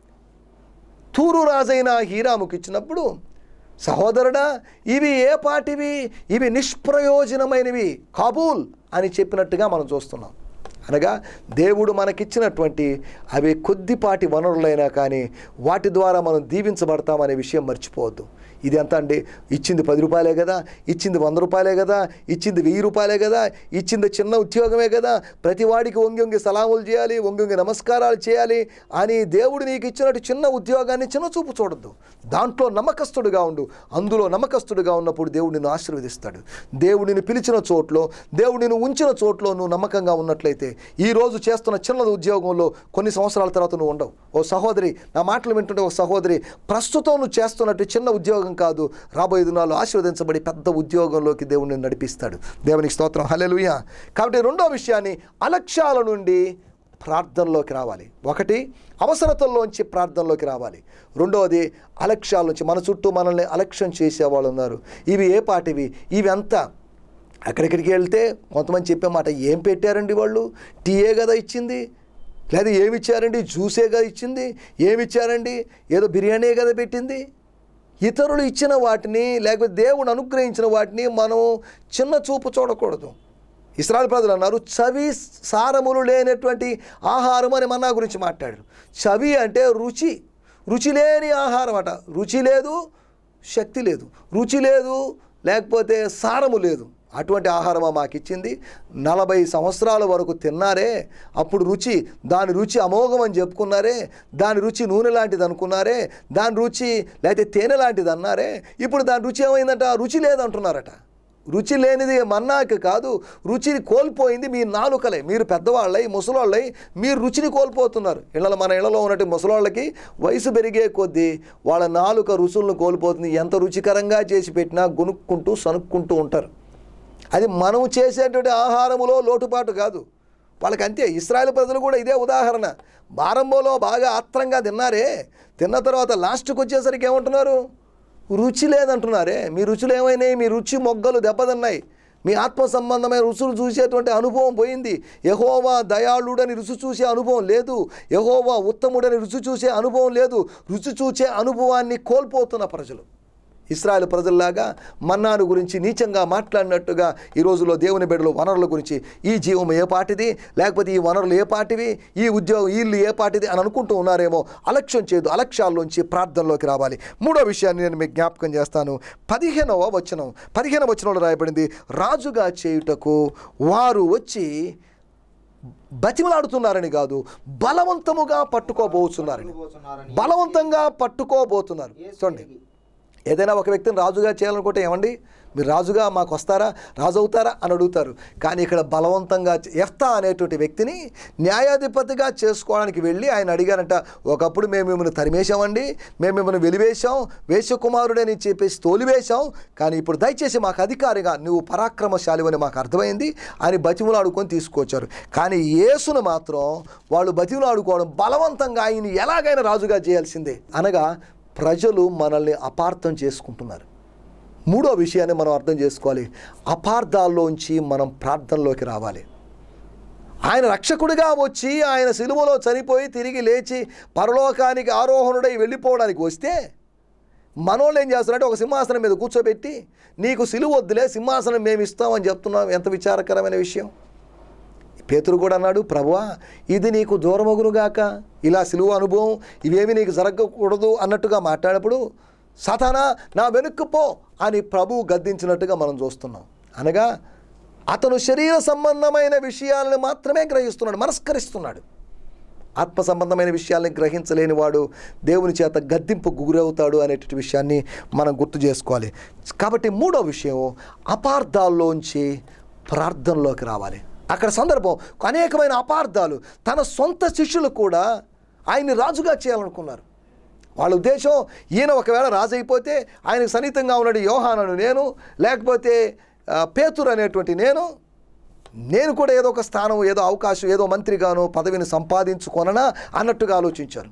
తూరు రాజైన హీరాముకి ఇచ్చినప్పుడు, సహోదరుడా ఇవి ఏ పాటివి, ఇవి నిష్ప్రయోజనమైనవి, కాబూల్ అని చెప్పినట్టుగా మనం చూస్తున్నాం. అనగా దేవుడు మనకిచ్చినటువంటి అవి కొద్దిపాటి వనరులైనా కానీ వాటి ద్వారా మనం దీవించబడతామనే విషయం మర్చిపోవద్దు. ఇది ఎంత అండి, ఇచ్చింది 10 రూపాయలే కదా, ఇచ్చింది 100 రూపాయలే కదా, ఇచ్చింది 1000 రూపాయలే కదా, ఇచ్చింది చిన్న ఉద్యోగమే కదా, ప్రతి వాడికి వంగి సలాములు చేయాలి, వంగి నమస్కారాలు చేయాలి అని దేవుడు నీకు ఇచ్చినట్టు చిన్న ఉద్యోగాన్ని చిన్న చూపు చూడొద్దు. దాంట్లో నమ్మకస్తుడుగా ఉండు. అందులో నమ్మకస్తుడుగా ఉన్నప్పుడు దేవుడు నిన్ను ఆశీర్వదిస్తాడు. దేవుడు నిన్ను పిలిచిన చోట్లో, దేవుడు నిన్ను ఉంచిన చోట్లో నువ్వు నమ్మకంగా ఉన్నట్లయితే ఈరోజు చేస్తున్న చిన్న ఉద్యోగంలో కొన్ని సంవత్సరాల తర్వాత నువ్వు ఉండవు. ఓ సహోదరి, నా మాటలు వింటుంటే ఒక సహోదరి, ప్రస్తుతం నువ్వు చేస్తున్నట్టు చిన్న ఉద్యోగం కాదు, రాబోయే దినాల్లో ఆశీర్వదించబడి పెద్ద ఉద్యోగంలోకి దేవుడిని నడిపిస్తాడు. దేవునికి స్తోత్రం, హల్లెలూయా. కాబట్టి రెండో విషయాన్ని, అలక్ష్యాల నుండి ప్రార్థనలోకి రావాలి. ఒకటి, అవసరతల్లోంచి ప్రార్థనలోకి రావాలి. రెండవది, అలక్ష్యాల నుంచి. మన చుట్టూ మనల్ని అలక్ష్యం చేసేవాళ్ళు ఉన్నారు. ఇవి ఏ పాటివి, ఇవి అంతా అక్కడికి వెళ్తే కొంతమంది చెప్పే మాట, ఏం పెట్టారండి వాళ్ళు, టీయే కదా ఇచ్చింది, లేదా ఏమి ఇచ్చారండి, జ్యూసే కదా ఇచ్చింది, ఏమి ఇచ్చారండి, ఏదో బిర్యానీ కదా పెట్టింది. ఇతరులు ఇచ్చిన వాటిని లేకపోతే దేవుడు అనుగ్రహించిన వాటిని మనం చిన్న చూపు చూడకూడదు. ఇశ్రాయేలు ప్రజలు అన్నారు, చవి సారములు లేనటువంటి ఆహారం అని మన్నా గురించి మాట్లాడారు. చవి అంటే రుచి, రుచి లేని ఆహారం అట. రుచి లేదు, శక్తి లేదు, రుచి లేదు, లేకపోతే సారము లేదు. అటువంటి ఆహారమా మాకు ఇచ్చింది. 40 సంవత్సరాల వరకు తిన్నారే, అప్పుడు దాని రుచి అమోఘం అని చెప్పుకున్నారే, దాని రుచి నూనె లాంటిది అనుకున్నారే, దాని రుచి లేకపోతే తేనె లాంటిది అన్నారే, ఇప్పుడు దాని రుచి ఏమైందంట, రుచి లేదంటున్నారట. రుచి లేనిది మన్నాకి కాదు, రుచిని కోల్పోయింది మీ నాలుకలే. మీరు పెద్దవాళ్ళై ముసలాళ్ళై మీరు రుచిని కోల్పోతున్నారు. మన ఇళ్లలో ఉన్నట్టు ముసలాళ్ళకి వయసు పెరిగే కొద్దీ వాళ్ళ నాలుక రుచులను కోల్పోతుంది. ఎంత రుచికరంగా చేసి పెట్టినా గొనుక్కుంటూ సనుక్కుంటూ ఉంటారు. అది మనం చేసేటువంటి ఆహారములో లోటుపాటు కాదు, వాళ్ళకి అంతే. ఇశ్రాయేలు ప్రజలు కూడా ఇదే ఉదాహరణ. ఆరంభంలో బాగా ఆత్రంగా తిన్నారే, తిన్న తర్వాత లాస్ట్కి వచ్చేసరికి ఏమంటున్నారు, రుచి లేదంటున్నారే. మీ రుచులు ఏమైనాయి? మీ రుచి మొగ్గలు దెబ్బతిన్నాయి. మీ ఆత్మ సంబంధమైన రుచులు చూసేటువంటి అనుభవం పోయింది. యెహోవా దయాళుడని రుచి చూసే అనుభవం లేదు. యెహోవా ఉత్తముడని రుచి చూసే అనుభవం లేదు. రుచి చూసే అనుభవాన్ని కోల్పోతున్న ప్రజలు ఇశ్రాయేలు ప్రజల్లాగా మన్నాను గురించి నీచంగా మాట్లాడినట్టుగా ఈ రోజుల్లో దేవుని బిడ్డలు వనరుల గురించి ఈ జీవం ఏ పాటిది, లేకపోతే ఈ వనరులు ఏ పాటివి, ఈ ఉద్యోగం ఈ ఇల్లు ఏ పాటిది అని అనుకుంటూ ఉన్నారేమో. అలక్ష్యం చేయదు, అలక్ష్యాల్లోంచి ప్రార్థనలోకి రావాలి. మూడో విషయాన్ని నేను మీకు జ్ఞాపకం చేస్తాను. 15వ వచనంలో రాయబడింది, రాజుగా చేయుటకు వారు వచ్చి బతిమలాడుతున్నారని కాదు, బలవంతముగా పట్టుకోబోతున్నారని. బలవంతంగా పట్టుకోబోతున్నారు. చూడండి, ఏదైనా ఒక వ్యక్తిని రాజుగా చేయాలనుకుంటే ఏమండి మీరు రాజుగా మాకు వస్తారా, రాజు అవుతారా అని అడుగుతారు. కానీ ఇక్కడ బలవంతంగా యెఫ్తా అనేటువంటి వ్యక్తిని న్యాయాధిపతిగా చేసుకోవడానికి వెళ్ళి ఆయన అడిగారంట, ఒకప్పుడు మేము మిమ్మల్ని తరిమేశామండి, మేము మిమ్మల్ని వెలివేశాం, వేశ్యకుమారుడని చెప్పేసి తోలివేశాం, కానీ ఇప్పుడు దయచేసి మాకు అధికారిగా నువ్వు పరాక్రమశాలివని మాకు అర్థమైంది అని బతిములాడుకొని తీసుకొచ్చారు. కానీ యేసును మాత్రం వాళ్ళు బతిములాడుకోవడం, బలవంతంగా ఆయన్ని ఎలాగైనా రాజుగా చేయాల్సిందే అనగా ప్రజలు మనల్ని అపార్థం చేసుకుంటున్నారు. మూడో విషయాన్ని మనం అర్థం చేసుకోవాలి. అపార్థాల్లోంచి మనం ప్రార్థనలోకి రావాలి. ఆయన రక్షకుడిగా వచ్చి ఆయన సిలువలో చనిపోయి తిరిగి లేచి పరలోకానికి ఆరోహణుడై వెళ్ళిపోవడానికి వస్తే మనోళ్ళు ఏం చేస్తున్నారంటే ఒక సింహాసనం మీద కూర్చోబెట్టి నీకు సిలువ వద్దులే, సింహాసనం మేము ఇస్తామని చెప్తున్నాం. ఎంత విచారకరమైన విషయం. పేతురు కూడా అన్నాడు, ప్రభువా ఇది నీకు దూరమగునుగాక, ఇలా సిలువ అనుభవం ఇవేమి నీకు జరగకూడదు అన్నట్టుగా మాట్లాడినప్పుడు సాతానా నా వెనుక్కు పో అని ప్రభువు గద్దించినట్టుగా మనం చూస్తున్నాం. అనగా అతను శరీర సంబంధమైన విషయాలను మాత్రమే గ్రహిస్తున్నాడు, మనస్కరిస్తున్నాడు. ఆత్మ సంబంధమైన విషయాలను గ్రహించలేని వాడు దేవుని చేత గద్దింపుకు గురవుతాడు అనేటువంటి విషయాన్ని మనం గుర్తు చేసుకోవాలి. కాబట్టి మూడో విషయం, అపార్థాల్లోంచి ప్రార్థనలోకి రావాలి. అక్కడ సందర్భం అనేకమైన అపార్థాలు. తన సొంత శిష్యులు కూడా ఆయన్ని రాజుగా చేయాలనుకున్నారు. వాళ్ళ ఉద్దేశం ఈయన ఒకవేళ రాజు అయిపోతే ఆయనకు సన్నిహితంగా ఉన్నాడు యోహానను నేను, లేకపోతే పేతురు అనేటువంటి నేను కూడా ఏదో ఒక స్థానం, ఏదో అవకాశం, ఏదో మంత్రిగానో పదవిని సంపాదించుకొననా అన్నట్టుగా ఆలోచించారు.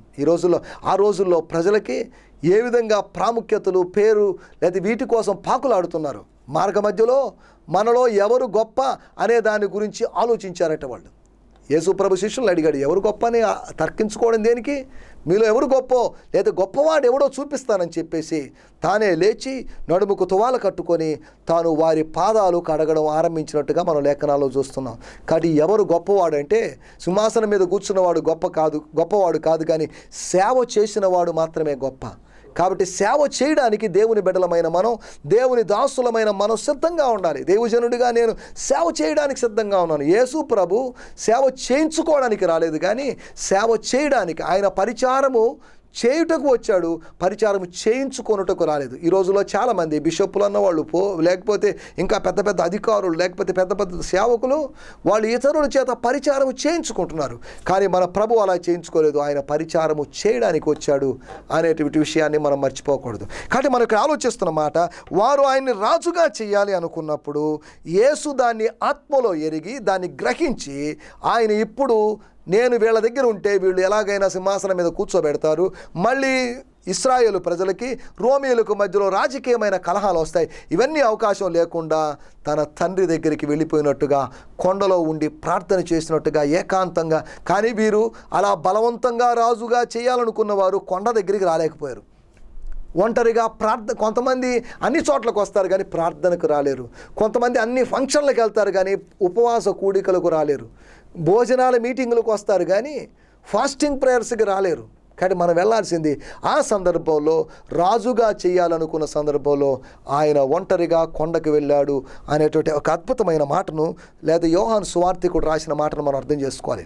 ఆ రోజుల్లో ప్రజలకి ఏ విధంగా ప్రాముఖ్యతలు, పేరు లేదా వీటి కోసం పాకులాడుతున్నారు. మార్గ మధ్యలో మనలో ఎవరు గొప్ప అనే దాని గురించి ఆలోచించారట వాళ్ళు. యేసు ప్రభు శిష్యులను అడిగాడు, ఎవరు గొప్ప అని తర్కించుకోవడం దేనికి, మీలో ఎవరు గొప్ప లేదా గొప్పవాడు ఎవడో చూపిస్తానని చెప్పేసి తానే లేచి నడుముకు తువాల కట్టుకొని తాను వారి పాదాలు కడగడం ఆరంభించినట్టుగా మనం లేఖనాల్లో చూస్తున్నాం. కాబట్టి ఎవరు గొప్పవాడు అంటే సింహాసనం మీద కూర్చున్నవాడు గొప్పవాడు కాదు, కానీ సేవ చేసిన వాడు మాత్రమే గొప్ప. కాబట్టి సేవ చేయడానికి దేవుని బిడ్డలమైన మనం, దేవుని దాసులమైన మనం సిద్ధంగా ఉండాలి. దేవుజనుడిగా నేను సేవ చేయడానికి సిద్ధంగా ఉన్నాను. యేసు ప్రభు సేవ చేయించుకోవడానికి రాలేదు, కానీ సేవ చేయడానికి, ఆయన పరిచారము చేయుటకు వచ్చాడు, పరిచారం చేయించుకొనుటకు రాలేదు. ఈ రోజుల్లో చాలామంది బిషప్పులు అన్నవాళ్ళు లేకపోతే ఇంకా పెద్ద పెద్ద అధికారులు, లేకపోతే పెద్ద పెద్ద సేవకులు వాళ్ళు ఇతరుల చేత పరిచారము చేయించుకుంటున్నారు. కానీ మన ప్రభు అలా చేయించుకోలేదు, ఆయన పరిచారము చేయడానికి వచ్చాడు అనేటువంటి విషయాన్ని మనం మర్చిపోకూడదు. కాబట్టి మనం ఇక్కడ ఆలోచిస్తున్న మాట, వారు ఆయన్ని రాజుగా చేయాలి అనుకున్నప్పుడు యేసు దాన్ని ఆత్మలో ఎరిగి దాన్ని గ్రహించి ఆయన ఇప్పుడు నేను వీళ్ళ దగ్గర ఉంటే వీళ్ళు ఎలాగైనా సింహాసనం మీద కూర్చోబెడతారు, మళ్ళీ ఇశ్రాయేలు ప్రజలకి రోమియోలకు మధ్యలో రాజకీయమైన కలహాలు వస్తాయి, ఇవన్నీ అవకాశం లేకుండా తన తండ్రి దగ్గరికి వెళ్ళిపోయినట్టుగా కొండలో ఉండి ప్రార్థన చేసినట్టుగా ఏకాంతంగా. కానీ వీరు అలా బలవంతంగా రాజుగా చేయాలనుకున్న వారు కొండ దగ్గరికి రాలేకపోయారు. ఒంటరిగా కొంతమంది అన్ని చోట్లకు వస్తారు కానీ ప్రార్థనకు రాలేరు. కొంతమంది అన్ని ఫంక్షన్లకు వెళ్తారు కానీ ఉపవాస కూడికలకు రాలేరు. భోజనాల మీటింగులకు వస్తారు కానీ ఫాస్టింగ్ ప్రేయర్స్కి రాలేరు. కానీ మనం వెళ్ళాల్సింది ఆ సందర్భంలో రాజుగా చేయాలనుకున్న సందర్భంలో ఆయన ఒంటరిగా కొండకు వెళ్ళాడు అనేటువంటి ఒక అద్భుతమైన మాటను, లేదా యోహాను సువార్తికుడు రాసిన మాటను మనం అర్థం చేసుకోవాలి.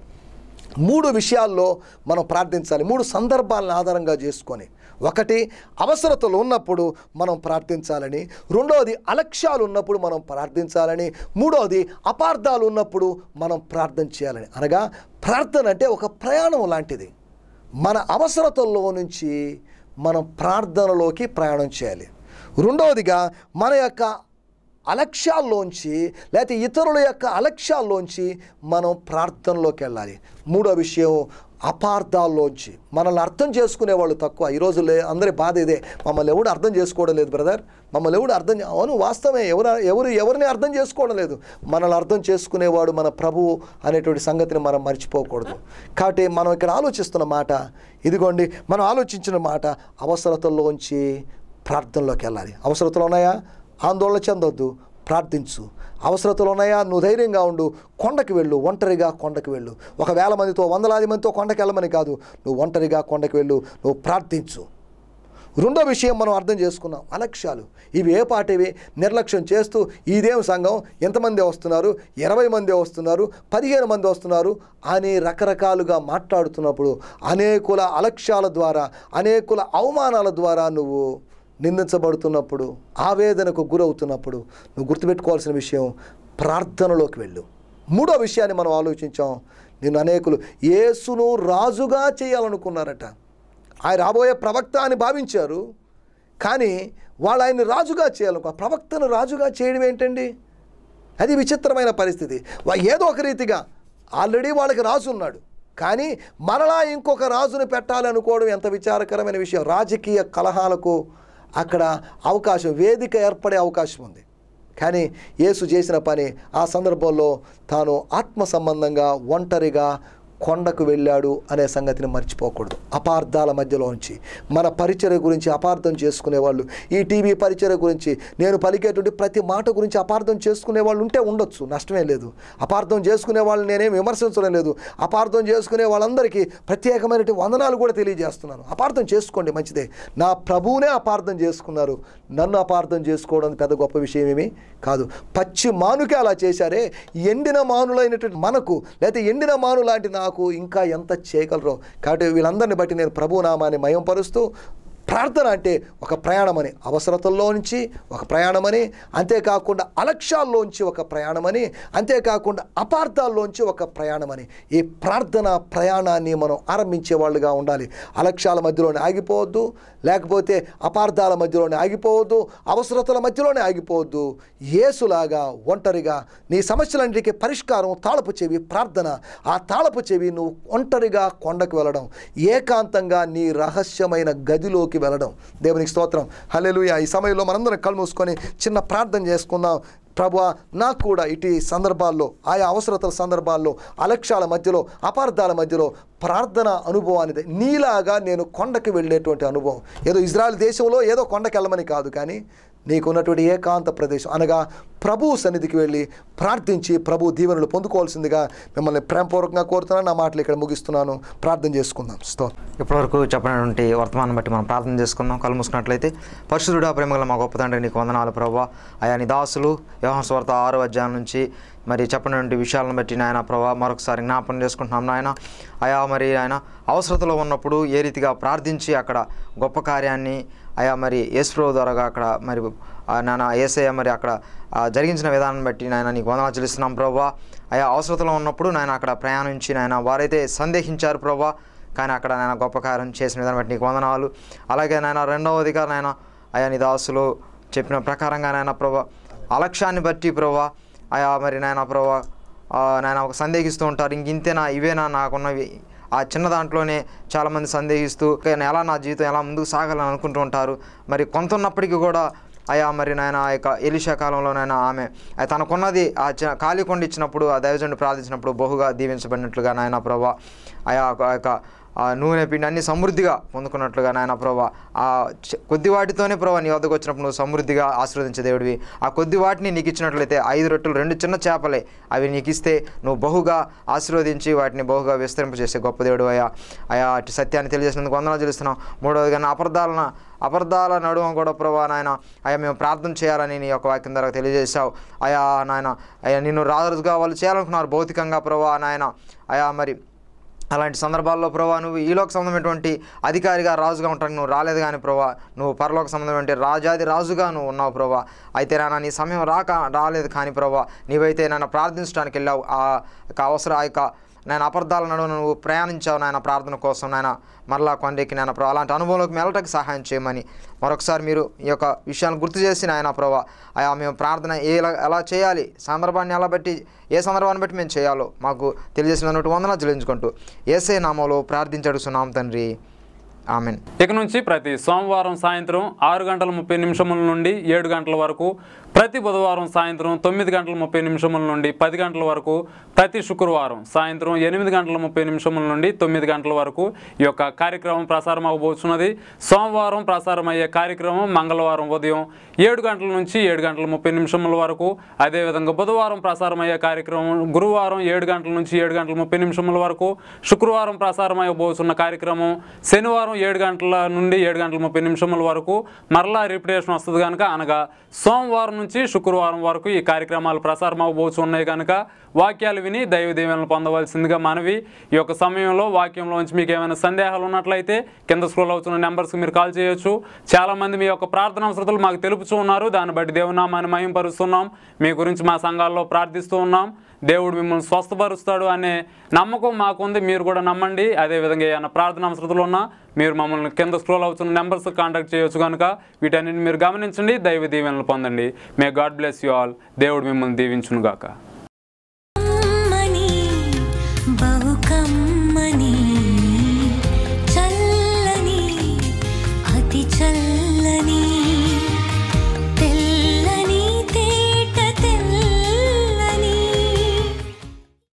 3 విషయాల్లో మనం ప్రార్థించాలి, 3 సందర్భాలను ఆధారంగా చేసుకొని. ఒకటి, అవసరతలు ఉన్నప్పుడు మనం ప్రార్థించాలని. రెండవది, అలక్ష్యాలు ఉన్నప్పుడు మనం ప్రార్థించాలని. మూడవది, అపార్థాలు ఉన్నప్పుడు మనం ప్రార్థన చేయాలని. అనగా ప్రార్థన అంటే ఒక ప్రయాణం లాంటిది. మన అవసరతల్లో నుంచి మనం ప్రార్థనలోకి ప్రయాణం చేయాలి. రెండవదిగా, మన యొక్క అలక్ష్యాల్లోంచి లేకపోతే ఇతరుల యొక్క అలక్ష్యాల్లోంచి మనం ప్రార్థనలోకి వెళ్ళాలి. మూడో విషయం, అపార్థాల్లోంచి మనల్ని అర్థం చేసుకునే వాళ్ళు తక్కువ. ఈరోజు అందరి బాధ ఇదే, మమ్మల్ని ఎవడు అర్థం చేసుకోవడం లేదు బ్రదర్, మమ్మల్ని ఎవడు అవును వాస్తవమే, ఎవరిని అర్థం చేసుకోవడం లేదు. మనల్ని అర్థం చేసుకునేవాడు మన ప్రభువు అనేటువంటి సంగతిని మనం మర్చిపోకూడదు. కాబట్టి మనం ఇక్కడ ఆలోచిస్తున్న మాట ఇదిగోండి, మనం ఆలోచించిన మాట అవసరతల్లోంచి ప్రార్థనలోకి వెళ్ళాలి. అవసరతలు ఉన్నాయా, ఆందోళన చెందొద్దు, ప్రార్థించు. అవసరతలు ఉన్నాయా, నువ్వు ధైర్యంగా ఉండు, కొండకి వెళ్ళు, ఒంటరిగా కొండకి వెళ్ళు. 1,000 మందితో 100,000 మందితో కొండకి వెళ్ళమని కాదు, నువ్వు ఒంటరిగా కొండకి వెళ్ళు, నువ్వు ప్రార్థించు. రెండో విషయం మనం అర్థం చేసుకున్నాం, అలక్ష్యాలు. ఇవి ఏ పాటివి, నిర్లక్ష్యం చేస్తూ ఇదేం సంఘం, ఎంతమంది వస్తున్నారు, 20 మంది వస్తున్నారు, 15 మంది వస్తున్నారు అని రకరకాలుగా మాట్లాడుతున్నప్పుడు, అనేకుల అలక్ష్యాల ద్వారా, అనేకుల అవమానాల ద్వారా నువ్వు నిందించబడుతున్నప్పుడు, ఆవేదనకు గురవుతున్నప్పుడు నువ్వు గుర్తుపెట్టుకోవాల్సిన విషయం, ప్రార్థనలోకి వెళ్ళు. మూడో విషయాన్ని మనం ఆలోచించాం, నిన్ను అనేకులు యేసును రాజుగా చేయాలనుకున్నారట. ఆయన రాబోయే ప్రవక్త అని భావించారు, కానీ వాళ్ళు ఆయన్ని రాజుగా చేయాలనుకో. ప్రవక్తను రాజుగా చేయడం ఏంటండి, అది విచిత్రమైన పరిస్థితి. ఏదో ఒక రీతిగా ఆల్రెడీ వాళ్ళకి రాజు ఉన్నాడు, కానీ మరలా ఇంకొక రాజుని పెట్టాలి అనుకోవడం ఎంత విచారకరమైన విషయం. రాజకీయ కలహాలకు అక్కడ అవకాశం, వేదిక ఏర్పడే అవకాశం ఉంది. కానీ యేసు చేసిన పని ఆ సందర్భంలో తాను ఆత్మ సంబంధంగా ఒంటరిగా కొండకు వెళ్ళాడు అనే సంగతిని మర్చిపోకూడదు. అపార్థాల మధ్యలోంచి మన పరిచర్య గురించి అపార్థం చేసుకునే వాళ్ళు, ఈ టీవీ పరిచర్య గురించి నేను పలికేటువంటి ప్రతి మాట గురించి అపార్థం చేసుకునే వాళ్ళు ఉంటే ఉండొచ్చు, నష్టమే లేదు. అపార్థం చేసుకునే వాళ్ళని నేనేం విమర్శించడం లేదు. అపార్థం చేసుకునే వాళ్ళందరికీ ప్రత్యేకమైనటువంటి వందనాలు కూడా తెలియజేస్తున్నాను. అపార్థం చేసుకోండి, మంచిదే. నా ప్రభువునే అపార్థం చేసుకున్నారు, నన్ను అపార్థం చేసుకోవడం పెద్ద గొప్ప విషయం ఏమీ కాదు. పచ్చి మానుకే అలా చేశారే, ఎండిన మానులైనటువంటి మనకు, లేకపోతే ఎండిన మాను లాంటి నాకు ఇంకా ఎంత చేయగలరో. కాబట్టి వీళ్ళందరినీ బట్టి నేను ప్రభు నామాన్ని మయంపరుస్తూ, ప్రార్థన అంటే ఒక ప్రయాణమని, అవసరతల్లోంచి ఒక ప్రయాణమని, అంతేకాకుండా అలక్ష్యాల్లోంచి ఒక ప్రయాణమని, అంతేకాకుండా అపార్థాల్లోంచి ఒక ప్రయాణమని, ఈ ప్రార్థన ప్రయాణాన్ని మనం ఆరంభించే వాళ్ళుగా ఉండాలి. అలక్ష్యాల మధ్యలోనే ఆగిపోవద్దు, లేకపోతే అపార్థాల మధ్యలోనే ఆగిపోవద్దు, అవసరతల మధ్యలోనే ఆగిపోవద్దు. యేసులాగా ఒంటరిగా నీ సమస్యలన్నిటికీ పరిష్కారం తాళపు చెవి ప్రార్థన. ఆ తాళపు చెవి నువ్వు ఒంటరిగా కొండకు వెళ్ళడం, ఏకాంతంగా నీ రహస్యమైన గదిలోకి వెళ్ళడం. దేవునికి స్తోత్రం, హల్లెలూయా. ఈ సమయంలో మనందరం కళ్ళు మూసుకొని చిన్న ప్రార్థన చేసుకుందాం. ప్రభువా, నాకు కూడా ఇటు సందర్భాల్లో, ఆయా అవసరతల సందర్భాల్లో, అలక్ష్యాల మధ్యలో, అపార్థాల మధ్యలో ప్రార్థన అనుభవాన్ని నీలాగా నేను కొండకి వెళ్ళేటువంటి అనుభవం. ఏదో ఇజ్రాయెల్ దేశంలో ఏదో కొండకి వెళ్ళమని కాదు, కానీ నీకున్నటువంటి ఏకాంత ప్రదేశం అనగా ప్రభు సన్నిధికి వెళ్ళి ప్రార్థించి ప్రభు దీవెనలు పొందుకోవాల్సిందిగా మిమ్మల్ని ప్రేమపూర్వకంగా కోరుతున్నాను. నా మాటలు ఇక్కడ ముగిస్తున్నాను. ప్రార్థన చేసుకుందాం. ఇప్పటివరకు చెప్పినటువంటి వర్తమానం బట్టి మనం ప్రార్థన చేసుకుందాం. కళ్ళు మూసుకున్నట్లయితే, పరిశుద్ధుడా, ప్రేమగల మా గొప్ప తండ్రి, నీకు వందనాలు ప్రభువా. అయా నీ దాసులు యోహాను సువార్త 6వ అధ్యాయం నుంచి మరి చెప్పినటువంటి విషయాలను బట్టి నాయన ప్రభా మరొకసారి జ్ఞాపకం చేసుకుంటున్నాం నాయన. అయా మరి ఆయన అవసరతలో ఉన్నప్పుడు ఏ రీతిగా ప్రార్థించి అక్కడ గొప్ప కార్యాన్ని అయా మరి యేసు ద్వారాగా అక్కడ మరి నాయన యేసయ్య మరి అక్కడ జరిగించిన విధానం బట్టి నాయన నీకు వందనాలు చెల్లిస్తున్నాం ప్రభా. అయా అవసరతలో ఉన్నప్పుడు నాయన అక్కడ ప్రయాణించి నాయన వారైతే సందేహించారు ప్రభా, కానీ అక్కడ నాయన గొప్ప కార్యం చేసిన విధానం బట్టి నీకు వందనాలు. అలాగే నాయన రెండవదిగా నాయన అయా నీ దాసులు చెప్పిన ప్రకారంగా నాయన ప్రభా అలక్ష్యాన్ని బట్టి ప్రభా అయా మరి నాయన ప్రభా నాయన ఒక సందేహిస్తూ ఉంటారు, ఇంతేనా, ఇవేనా నాకున్నవి, ఆ చిన్న దాంట్లోనే చాలామంది సందేహిస్తూ ఎలా నా జీవితం ఎలా ముందుకు సాగాలని అనుకుంటూ ఉంటారు. మరి కొంత ఉన్నప్పటికీ కూడా అయా మరి నాయన ఆ యొక్క ఎలీషా కాలంలోనైనా ఆమె తనకున్నది ఆ ఖాళీ కొండ ఇచ్చినప్పుడు, ఆ దైవజనుడు ప్రార్థించినప్పుడు బహుగా దీవించబడినట్లుగా నాయన ప్రభా అయా ఆ యొక్క నూనె పిండి అన్ని సమృద్ధిగా పొందుకున్నట్లుగా నాయన ప్రభా ఆ కొద్ది వాటితోనే ప్రభా నీ వద్దకు వచ్చినప్పుడు నువ్వు సమృద్ధిగా ఆశీర్వదించే దేవుడివి. ఆ కొద్ది వాటిని నీకు ఇచ్చినట్లయితే 5 రొట్టెలు 2 చిన్న చేపలే అవి నీకు ఇస్తే నువ్వు బహుగా ఆశీర్వదించి వాటిని బహుగా విస్తరింపజేసే గొప్ప దేవుడు అయ్యా. అయా అటు సత్యాన్ని తెలియజేసినందుకు వందనాలు చెల్లిస్తున్నాం. మూడవదిగా అపార్థాల నడుమ కూడా ప్రభా నాయన అయా మేము ప్రార్థన చేయాలని నీ యొక్క వాక్యం ద్వారా తెలియజేశావు అయా నాయన. అయా నిన్ను రాజుగా వాళ్ళు చేయాలనుకున్నారు భౌతికంగా ప్రభా నాయన. అయా మరి అలాంటి సందర్భాల్లో ప్రభా నువ్వు ఈలోక సంబంధమైనటువంటి అధికారిగా రాజుగా ఉంటానికి నువ్వు రాలేదు కానీ ప్రభా నువ్వు పరలోక సంబంధమైన రాజాది రాజుగా నువ్వు ఉన్నావు ప్రభా. అయితే నాన్న నీ సమయం రాలేదు కానీ ప్రభా నీవైతే నన్ను ప్రార్థించడానికి వెళ్ళావు. ఆ యొక్క నేను అబద్ధాల నడుమ నువ్వు ప్రయాణించావు నాయన ప్రార్థన కోసం నాయన మరలా కొండెక్కి నాయన ప్రభు అలాంటి అనుభవంలోకి వెళ్ళటానికి సహాయం చేయమని మరొకసారి మీరు ఈ యొక్క విషయాన్ని గుర్తు చేసి నాయన ప్రభు అయా మేము ప్రార్థన ఎలా చేయాలి, సందర్భాన్ని ఎలా బట్టి ఏ సందర్భాన్ని బట్టి మేము చేయాలో మాకు తెలియజేసినటువంటి వందనాలు చెల్లించుకుంటూ యేసయ్య నామములో ప్రార్థించి అడుగుతున్నాం తండ్రి, ఆమెన్. ఇక నుంచి ప్రతి సోమవారం సాయంత్రం 6:30 నుండి 7 గంటల వరకు, ప్రతి బుధవారం సాయంత్రం 9:30 నుండి 10 గంటల వరకు, ప్రతి శుక్రవారం సాయంత్రం 8:30 నుండి 9 గంటల వరకు ఈ యొక్క కార్యక్రమం ప్రసారం అవ్వబోతున్నది. సోమవారం ప్రసారం అయ్యే కార్యక్రమం మంగళవారం ఉదయం 7 గంటల నుంచి 7:30 వరకు, అదేవిధంగా బుధవారం ప్రసారం అయ్యే కార్యక్రమం గురువారం 7 గంటల నుంచి 7:30 వరకు, శుక్రవారం ప్రసారం అయ్యబోతున్న కార్యక్రమం శనివారం 7 గంటల నుండి 7:30 వరకు, మరలా రిపిటేషన్ వస్తుంది కనుక అనగా సోమవారం నుంచి శుక్రవారం వరకు ఈ కార్యక్రమాలు ప్రసారం అవ్వబోతున్నాయి కనుక వాక్యాలు విని దైవ దీవెనలు పొందవలసిందిగా మనవి. ఈ యొక్క సమయంలో వాక్యంలోంచి మీకు ఏమైనా సందేహాలు ఉన్నట్లయితే కింద స్క్రోల్ అవుతున్న నెంబర్స్కి మీరు కాల్ చేయొచ్చు. చాలామంది మీ యొక్క ప్రార్థనా అవసరతలు మాకు తెలుపుతూ ఉన్నారు. దాన్ని బట్టి దేవుని నామాన్ని మహిమపరుస్తున్నాం. మీ గురించి మా సంఘాల్లో ప్రార్థిస్తూ ఉన్నాం. దేవుడు మిమ్మల్ని స్వస్థపరుస్తాడు అనే నమ్మకం మాకుంది. మీరు కూడా నమ్మండి. అదేవిధంగా ఏమైనా ప్రార్థన అవసరతలు ఉన్నా మీరు మమ్మల్ని కింద స్క్రోల్ అవుతున్న నెంబర్స్ కాంటాక్ట్ చేయొచ్చు కనుక వీటన్నిటిని మీరు గమనించండి. దైవ దీవెనలు పొందండి. May God bless you all. దేవుడు మిమ్మల్ని దీవించును గాక.